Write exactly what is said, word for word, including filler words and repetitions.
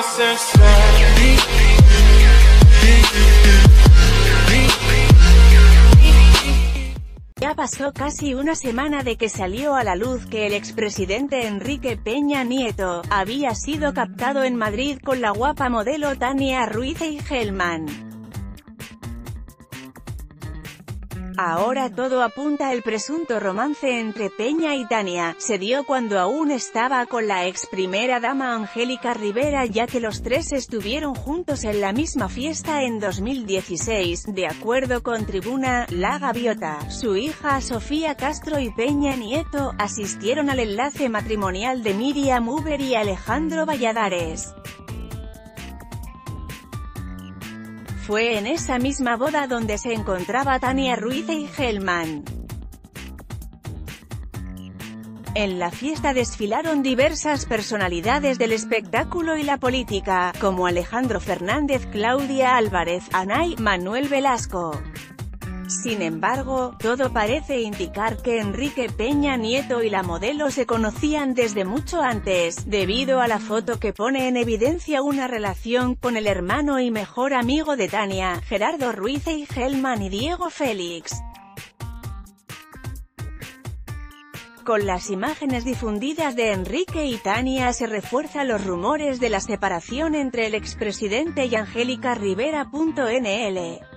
Ya pasó casi una semana de que salió a la luz que el expresidente Enrique Peña Nieto había sido captado en Madrid con la guapa modelo Tania Ruiz Eigelman. Ahora todo apunta al presunto romance entre Peña y Tania. Se dio cuando aún estaba con la ex primera dama Angélica Rivera, ya que los tres estuvieron juntos en la misma fiesta en dos mil dieciséis, de acuerdo con Tribuna. La Gaviota, su hija Sofía Castro y Peña Nieto asistieron al enlace matrimonial de Miriam Uber y Alejandro Valladares. Fue en esa misma boda donde se encontraba Tania Ruiz Eigelman. En la fiesta desfilaron diversas personalidades del espectáculo y la política, como Alejandro Fernández, Claudia Álvarez, Anay, Manuel Velasco. Sin embargo, todo parece indicar que Enrique Peña Nieto y la modelo se conocían desde mucho antes, debido a la foto que pone en evidencia una relación con el hermano y mejor amigo de Tania, Gerardo Ruiz Eigelman y Diego Félix. Con las imágenes difundidas de Enrique y Tania se refuerzan los rumores de la separación entre el expresidente y Angélica Rivera. N L